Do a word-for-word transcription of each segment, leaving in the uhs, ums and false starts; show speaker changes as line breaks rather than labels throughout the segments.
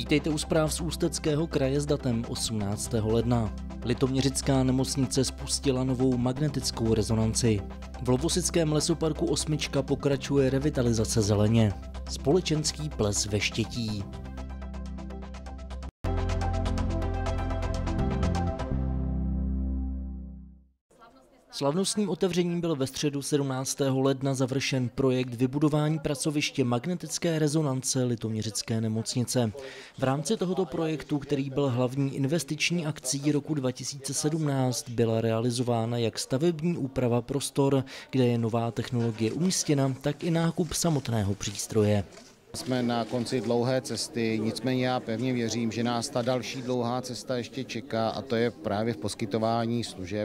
Vítejte u zpráv z Ústeckého kraje s datem osmnáctého ledna. Litoměřická nemocnice spustila novou magnetickou rezonanci. V Lovosickém lesoparku Osmička pokračuje revitalizace zeleně. Společenský ples ve Štětí. Slavnostním otevřením byl ve středu sedmnáctého ledna završen projekt vybudování pracoviště magnetické rezonance Litoměřické nemocnice. V rámci tohoto projektu, který byl hlavní investiční akcí roku dva tisíce sedmnáct, byla realizována jak stavební úprava prostor, kde je nová technologie umístěna, tak i nákup samotného přístroje.
Jsme na konci dlouhé cesty, nicméně já pevně věřím, že nás ta další dlouhá cesta ještě čeká, a to je právě v poskytování služeb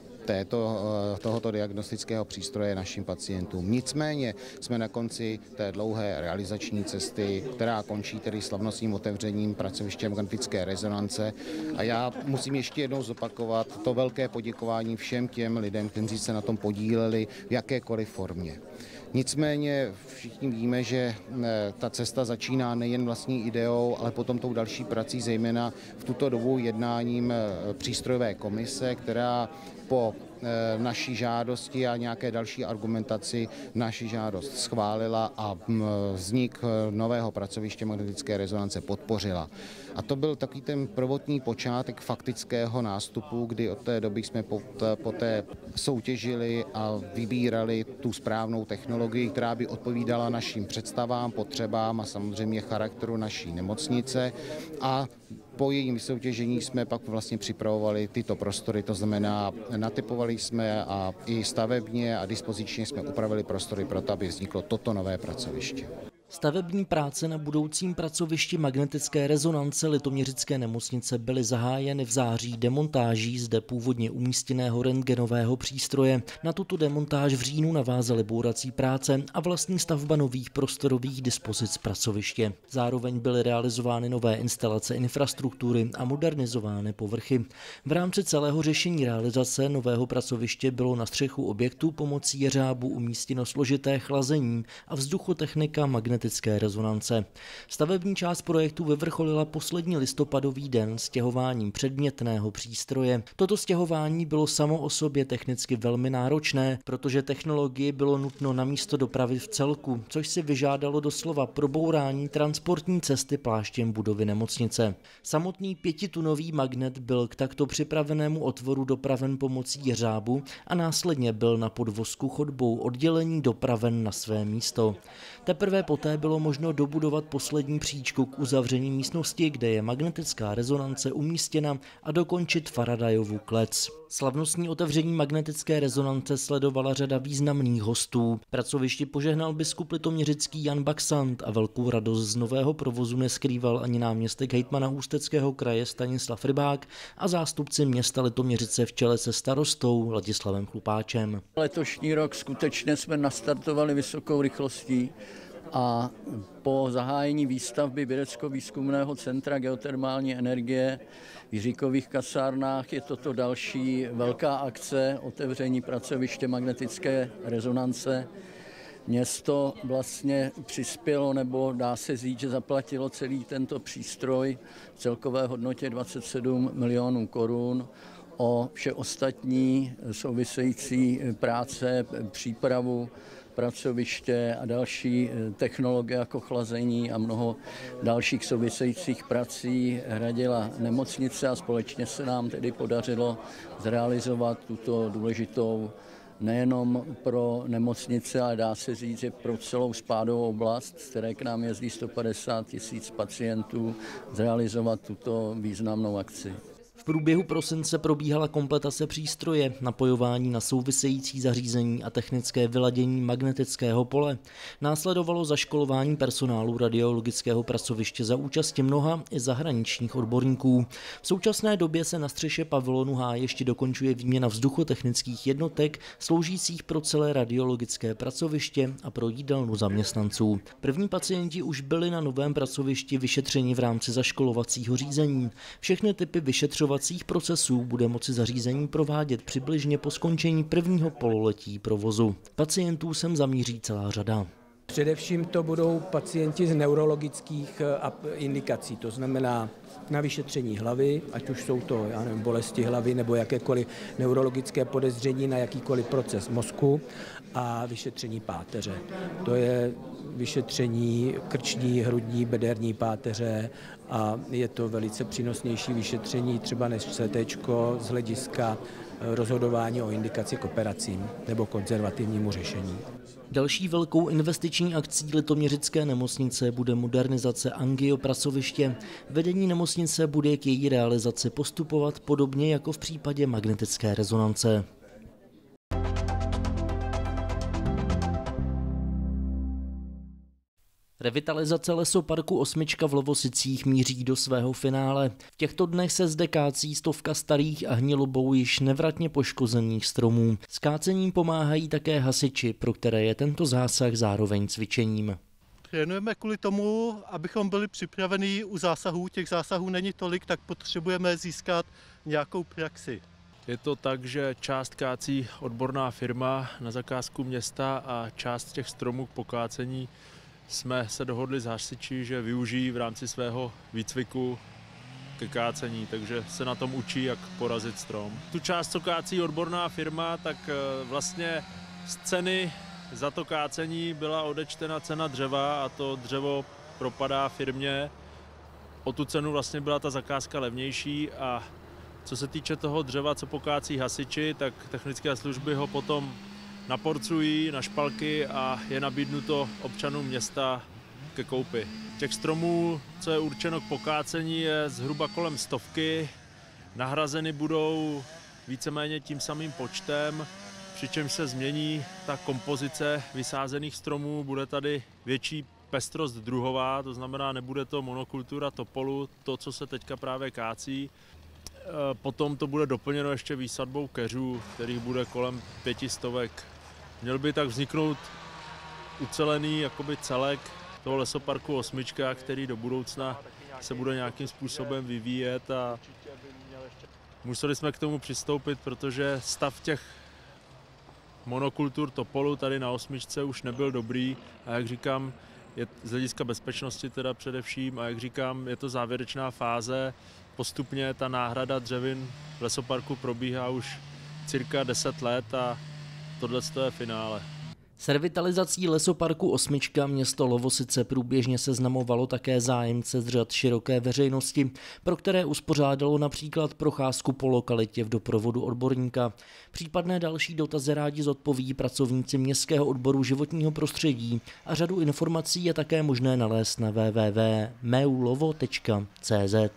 této, tohoto diagnostického přístroje našim pacientům. Nicméně jsme na konci té dlouhé realizační cesty, která končí tedy slavnostním otevřením pracoviště magnetické rezonance. A já musím ještě jednou zopakovat to velké poděkování všem těm lidem, kteří se na tom podíleli v jakékoliv formě. Nicméně všichni víme, že ta cesta začíná nejen vlastní ideou, ale potom tou další prací, zejména v tuto dobu jednáním přístrojové komise, která po naší žádosti a nějaké další argumentaci naši žádost schválila a vznik nového pracoviště magnetické rezonance podpořila. A to byl takový ten prvotní počátek faktického nástupu, kdy od té doby jsme poté soutěžili a vybírali tu správnou technologii, která by odpovídala našim představám, potřebám a samozřejmě charakteru naší nemocnice. A po jejím vysoutěžení jsme pak vlastně připravovali tyto prostory, to znamená, natypovali jsme a i stavebně a dispozičně jsme upravili prostory pro to, aby vzniklo toto nové pracoviště.
Stavební práce na budoucím pracovišti magnetické rezonance Litoměřické nemocnice byly zahájeny v září demontáží zde původně umístěného rentgenového přístroje. Na tuto demontáž v říjnu navázaly bourací práce a vlastní stavba nových prostorových dispozic pracoviště. Zároveň byly realizovány nové instalace infrastruktury a modernizovány povrchy. V rámci celého řešení realizace nového pracoviště bylo na střechu objektu pomocí jeřábu umístěno složité chlazení a vzduchotechnika magnetické magnetické rezonance. Stavební část projektu vyvrcholila poslední listopadový den stěhováním předmětného přístroje. Toto stěhování bylo samo o sobě technicky velmi náročné, protože technologii bylo nutno na místo dopravit v celku, což si vyžádalo doslova probourání transportní cesty pláštěm budovy nemocnice. Samotný pětitunový magnet byl k takto připravenému otvoru dopraven pomocí jeřábu a následně byl na podvozku chodbou oddělení dopraven na své místo. Teprve poté bylo možno dobudovat poslední příčku k uzavření místnosti, kde je magnetická rezonance umístěna, a dokončit Faradayovu klec. Slavnostní otevření magnetické rezonance sledovala řada významných hostů. Pracovišti požehnal biskup litoměřický Jan Baxant a velkou radost z nového provozu neskrýval ani náměstek hejtmana Ústeckého kraje Stanislav Rybák a zástupci města Litoměřice v čele se starostou Ladislavem Chlupáčem.
Letošní rok skutečně jsme nastartovali vysokou rychlostí a po zahájení výstavby vědecko-výzkumného centra geotermální energie v Jiříkových kasárnách je toto další velká akce otevření pracoviště magnetické rezonance. Město vlastně přispělo, nebo dá se říct, že zaplatilo celý tento přístroj v celkové hodnotě dvacet sedm milionů korun. O vše ostatní související práce, přípravu pracoviště a další technologie jako chlazení a mnoho dalších souvisejících prací hradila nemocnice a společně se nám tedy podařilo zrealizovat tuto důležitou nejenom pro nemocnice, ale dá se říct, že pro celou spádovou oblast, z které k nám jezdí sto padesát tisíc pacientů, zrealizovat tuto významnou akci.
V průběhu prosince probíhala kompletace přístroje, napojování na související zařízení a technické vyladění magnetického pole. Následovalo zaškolování personálu radiologického pracoviště za účasti mnoha i zahraničních odborníků. V současné době se na střeše pavilonu H ještě dokončuje výměna vzduchotechnických jednotek sloužících pro celé radiologické pracoviště a pro jídelnu zaměstnanců. První pacienti už byli na novém pracovišti vyšetřeni v rámci zaškolovacího řízení. Všechny typy vyšetřovacích procesů bude moci zařízení provádět přibližně po skončení prvního pololetí provozu. Pacientů sem zamíří celá řada.
Především to budou pacienti z neurologických indikací, to znamená na vyšetření hlavy, ať už jsou to já nevím, bolesti hlavy nebo jakékoliv neurologické podezření na jakýkoliv proces mozku a vyšetření páteře. To je vyšetření krční, hrudní, bederní páteře a je to velice přínosnější vyšetření třeba než C T z hlediska rozhodování o indikaci k operacím nebo konzervativnímu řešení.
Další velkou investiční akcí Litoměřické nemocnice bude modernizace angiopracoviště. Vedení nemocnice bude k její realizaci postupovat podobně jako v případě magnetické rezonance. Revitalizace lesoparku Osmička v Lovosicích míří do svého finále. V těchto dnech se zde kácí stovka starých a hnilobou již nevratně poškozených stromů. S kácením pomáhají také hasiči, pro které je tento zásah zároveň cvičením.
Trénujeme kvůli tomu, abychom byli připraveni u zásahů. Těch zásahů není tolik, tak potřebujeme získat nějakou praxi.
Je to tak, že část kácí odborná firma na zakázku města a část těch stromů k pokácení jsme se dohodli s hasiči, že využijí v rámci svého výcviku ke kácení, takže se na tom učí, jak porazit strom. Tu část, co kácí odborná firma, tak vlastně z ceny za to kácení byla odečtena cena dřeva a to dřevo propadá firmě. O tu cenu vlastně byla ta zakázka levnější a co se týče toho dřeva, co pokácí hasiči, tak technické služby ho potom naporcují na špalky a je nabídnuto občanům města ke koupi. Těch stromů, co je určeno k pokácení, je zhruba kolem stovky. Nahrazeny budou víceméně tím samým počtem, přičemž se změní ta kompozice vysázených stromů. Bude tady větší pestrost druhová, to znamená, nebude to monokultura topolu, to, co se teďka právě kácí. Potom to bude doplněno ještě výsadbou keřů, kterých bude kolem pěti stovek. Měl by tak vzniknout ucelený jakoby celek toho lesoparku Osmička, který do budoucna se bude nějakým způsobem vyvíjet a museli jsme k tomu přistoupit, protože stav těch monokultur topolu tady na Osmičce už nebyl dobrý a jak říkám, je z hlediska bezpečnosti teda především a jak říkám, je to závěrečná fáze. Postupně ta náhrada dřevin v lesoparku probíhá už cirka deset let a tohle je finále.
S revitalizací lesoparku Osmička město Lovosice průběžně seznamovalo také zájemce z řad široké veřejnosti, pro které uspořádalo například procházku po lokalitě v doprovodu odborníka. Případné další dotazy rádi zodpoví pracovníci Městského odboru životního prostředí a řadu informací je také možné nalézt na w w w tečka meulovo tečka c z.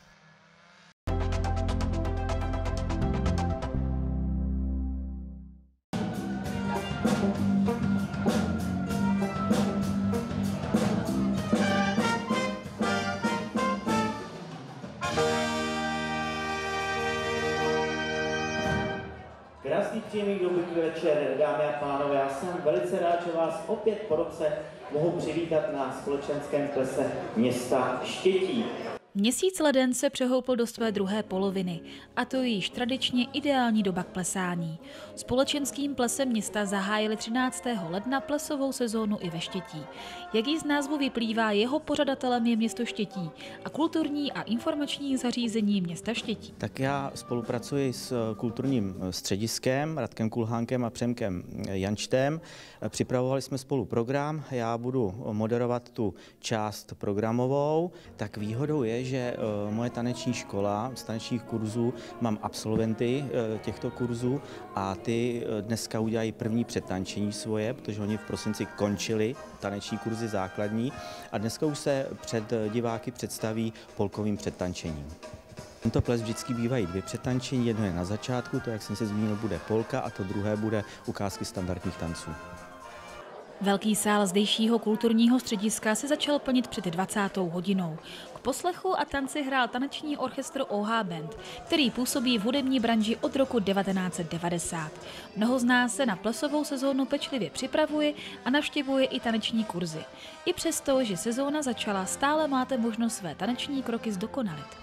Krásný, příjemný, dobrý večer, dámy a pánové. Já jsem velice rád, že vás opět po roce mohu přivítat na společenském plese města Štětí.
Měsíc leden se přehoupl do své druhé poloviny a to je již tradičně ideální doba k plesání. Společenským plesem města zahájili třináctého ledna plesovou sezónu i ve Štětí. Jak jí z názvu vyplývá, jeho pořadatelem je město Štětí a kulturní a informační zařízení města Štětí.
Tak já spolupracuji s kulturním střediskem Radkem Kulhánkem a Přemkem Jančtem. Připravovali jsme spolu program, já budu moderovat tu část programovou. Tak výhodou je, že moje taneční škola z tanečních kurzů, mám absolventy těchto kurzů a ty dneska udělají první předtančení svoje, protože oni v prosinci končili taneční kurzy základní a dneska už se před diváky představí polkovým předtančením. Tento ples vždycky bývají dvě předtančení, jedno je na začátku, to, jak jsem se zmínil, bude polka a to druhé bude ukázky standardních tanců.
Velký sál zdejšího kulturního střediska se začal plnit před dvacátou hodinou. K poslechu a tanci hrál taneční orchestr O H Band, který působí v hudební branži od roku devatenáct set devadesát. Mnoho z nás se na plesovou sezónu pečlivě připravuje a navštěvuje i taneční kurzy. I přesto, že sezóna začala, stále máte možnost své taneční kroky zdokonalit.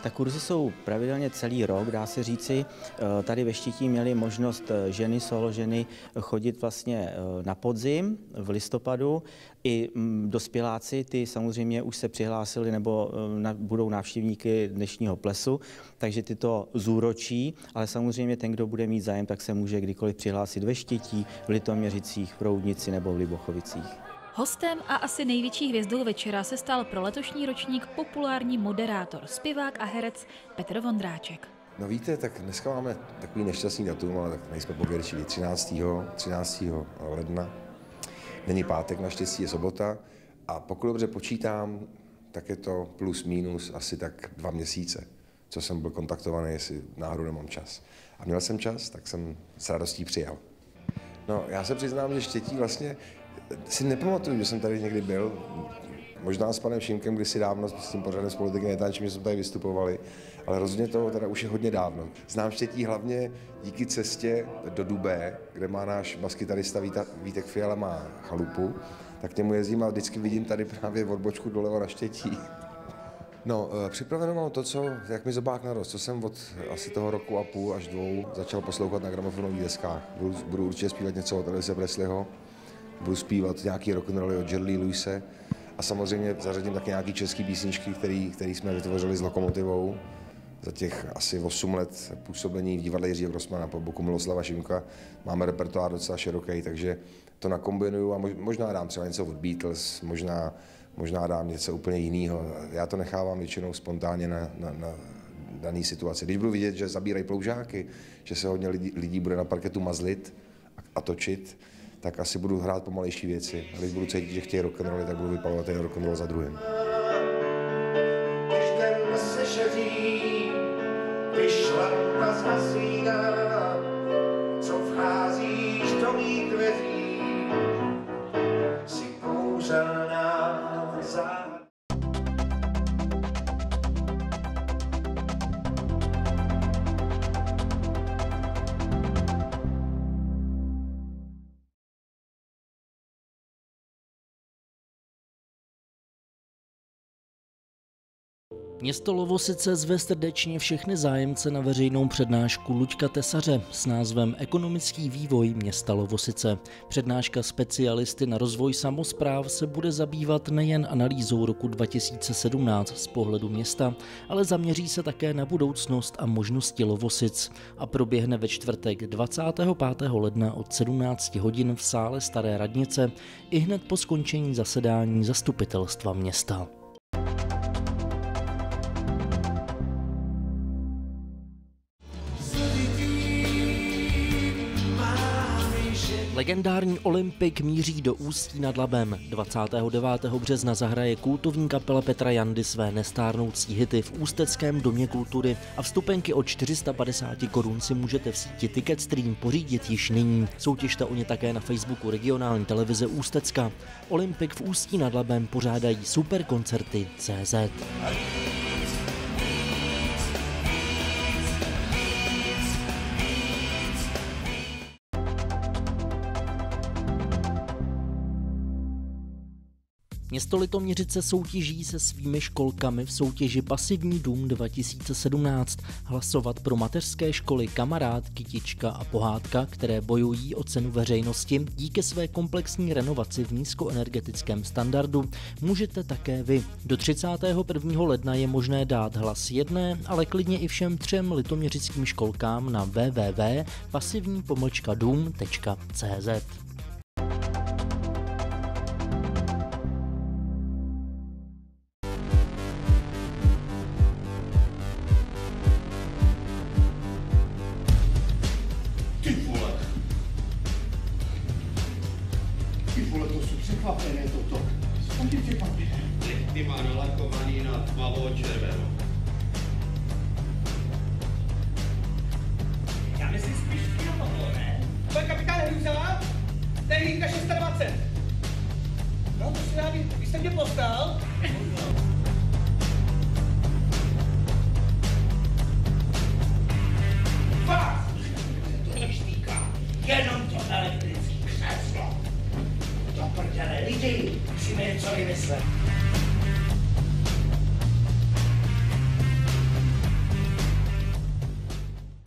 Tak kurzy jsou pravidelně celý rok, dá se říci. Tady ve Štítí měly možnost ženy, solo ženy chodit vlastně na podzim v listopadu. I dospěláci, ty samozřejmě už se přihlásili nebo budou návštěvníky dnešního plesu, takže ty to zúročí, ale samozřejmě ten, kdo bude mít zájem, tak se může kdykoliv přihlásit ve Štětí, v Litoměřicích, v Roudnici nebo v Libochovicích.
Hostem a asi největší hvězdou večera se stal pro letošní ročník populární moderátor, zpěvák a herec Petr Vondráček.
No víte, tak dneska máme takový nešťastný datum, ale tak nejsme pověrčili třináctého ledna. Není pátek, naštěstí je sobota a pokud dobře počítám, tak je to plus minus asi tak dva měsíce, co jsem byl kontaktovaný, jestli náhodou nemám čas. A měl jsem čas, tak jsem s radostí přijel. No, já se přiznám, že Štětí vlastně si nepamatuju, že jsem tady někdy byl. Možná s panem Šimkem kdysi dávno, s tím pořadem z Politiky netančím, že jsme tady vystupovali, ale rozhodně to teda už je hodně dávno. Znám Štětí hlavně díky cestě do Dubé, kde má náš baskytarista Vítek Fiala má chalupu, tak k němu jezdím a vždycky vidím tady právě odbočku doleva na Štětí. No, připraveno mám to, co, jak mi zobák narost, co jsem od asi toho roku a půl až dvou začal poslouchat na gramofonových deskách. Budu, budu určitě zpívat něco od Elvise Presleyho, budu zpívat nějaký rock'n'rolly od Jerry Lewise a samozřejmě zařadím taky nějaký český písničky, který, který jsme vytvořili s Lokomotivou. Za těch asi osm let působení v divadle Jiřího Grossmana po boku Miloslava Šimka máme repertoár docela široký, takže to nakombinuju a možná dám třeba něco od Beatles, možná, možná dám něco úplně jiného. Já to nechávám většinou spontánně na, na, na dané situaci. Když budu vidět, že zabírají ploužáky, že se hodně lidí, lidí bude na parketu mazlit a, a točit, tak asi budu hrát pomalejší věci. A když budu cítit, že chtějí rock'n'rolly, tak budu vypalovat ten rock'n'roll za druhým.
Když den se šeří, když lampa zhasíná, co vcházíš do mých dveří, si kouzelná záhada.
Město Lovosice zve srdečně všechny zájemce na veřejnou přednášku Luďka Tesaře s názvem Ekonomický vývoj města Lovosice. Přednáška specialisty na rozvoj samospráv se bude zabývat nejen analýzou roku dva tisíce sedmnáct z pohledu města, ale zaměří se také na budoucnost a možnosti Lovosic a proběhne ve čtvrtek dvacátého pátého ledna od sedmnácti hodin v sále Staré radnice i hned po skončení zasedání zastupitelstva města. Legendární Olympik míří do Ústí nad Labem. dvacátého devátého března zahraje kultovní kapela Petra Jandy své nestárnoucí hity v Ústeckém domě kultury a vstupenky od čtyři sta padesát korun si můžete v síti Ticketstream pořídit již nyní. Soutěžte o ně také na Facebooku regionální televize Ústecka. Olympik v Ústí nad Labem pořádají Superkoncerty tečka cé zet. Město Litoměřice soutěží se svými školkami v soutěži Pasivní dům dva tisíce sedmnáct. Hlasovat pro mateřské školy Kamarád, Kytička a Pohádka, které bojují o cenu veřejnosti díky své komplexní renovaci v nízkoenergetickém standardu, můžete také vy. Do třicátého prvního ledna je možné dát hlas jedné, ale klidně i všem třem litoměřickým školkám na w w w tečka pasivní pomlčka dům tečka cé zet.
Překvapené toto. Tam ty překvapené.
Ty má nalakovaný na tmavo červeno.
Já myslím spíš na tohle, ne? To je kapitán Hruza, to je hlídka šest set dvacet. No, to si dá být, vy jste mě poslal? Vás! To je štýka, jenom to elektrický křeslo. Do prdele lidi, musíme něco vymyslet.